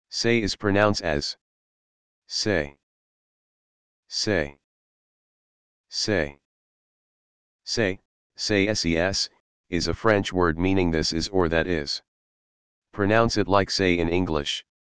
Say is pronounced as say, say, say. Say, ses, is a French word meaning this is or that is. Pronounce it like say in English.